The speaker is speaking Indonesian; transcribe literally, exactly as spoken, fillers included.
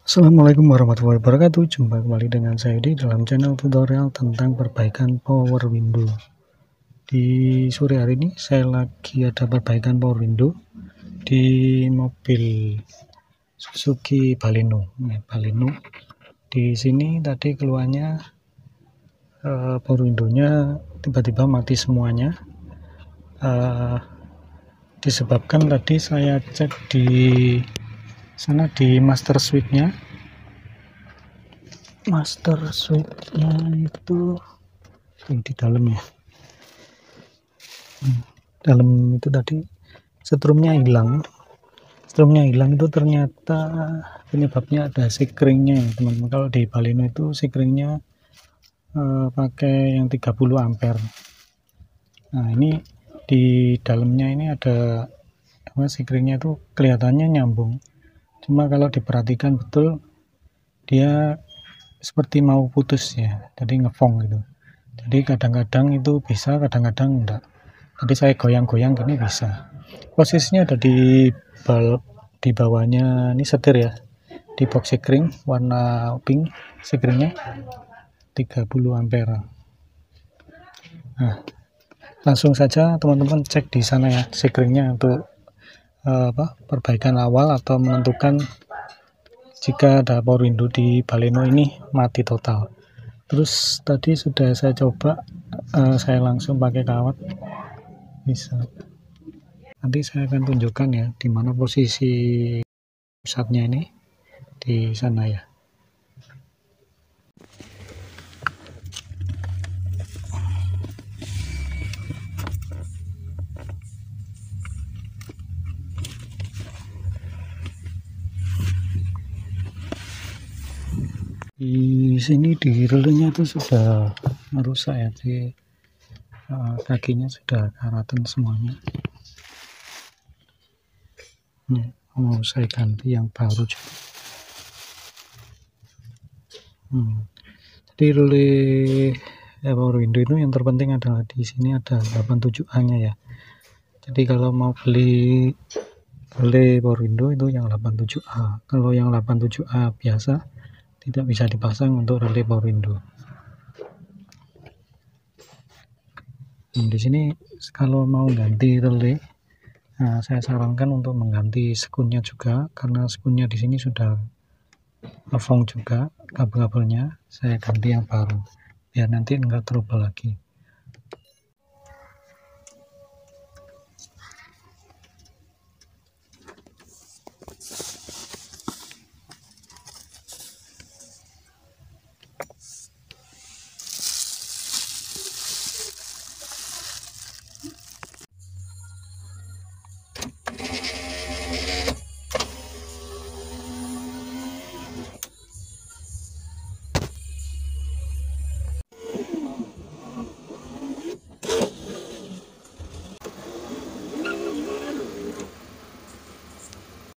Assalamualaikum warahmatullahi wabarakatuh. Jumpa kembali dengan saya di dalam channel tutorial tentang perbaikan power window. Di sore hari ini saya lagi ada perbaikan power window di mobil Suzuki Baleno. Nah, Baleno. Di sini tadi keluarnya uh, power window-nya tiba-tiba mati semuanya. Uh, disebabkan tadi saya cek di sana di master switch-nya. Master switch-nya itu di dalam ya. Hmm, dalam itu tadi setrumnya hilang. Setrumnya hilang itu ternyata penyebabnya ada sikringnya ya, teman-teman. Kalau di Baleno itu sikringnya eh, pakai yang tiga puluh ampere. Nah, ini di dalamnya ini ada apa, sikringnya itu kelihatannya nyambung. Cuma kalau diperhatikan betul dia seperti mau putus ya, jadi ngefong gitu. Jadi kadang-kadang itu bisa, kadang-kadang enggak. Jadi saya goyang-goyang gini bisa. Posisinya ada di bal di bawahnya ini setir ya, di box sikring warna pink, sikringnya tiga puluh ampere. Nah, langsung saja teman-teman cek di sana ya sikringnya untuk eh, apa perbaikan awal atau menentukan jika ada power window di Baleno ini mati total. Terus tadi sudah saya coba, uh, saya langsung pakai kawat bisa. Nanti saya akan tunjukkan ya di mana posisi pusatnya ini di sana ya. Di sini di relenya itu sudah merusak ya, di uh, kakinya sudah karatan semuanya. Nih, mau saya ganti yang baru juga. Hmm. Jadi relay ya, power window itu yang terpenting adalah di sini ada delapan puluh tujuh A nya ya. Jadi kalau mau beli relay power window itu yang delapan puluh tujuh A. Kalau yang delapan puluh tujuh A biasa tidak bisa dipasang untuk relay power window. Nah, di sini kalau mau ganti relay, nah, saya sarankan untuk mengganti sekunnya juga, karena sekunnya di sini sudah ngefong juga kabel-kabelnya. Saya ganti yang baru biar nanti enggak trouble lagi.